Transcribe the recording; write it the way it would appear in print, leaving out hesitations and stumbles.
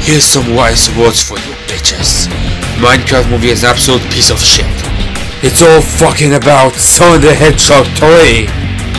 Here's some wise words for you bitches. Minecraft movie is an absolute piece of shit. It's all fucking about Sonic the Hedgehog 3.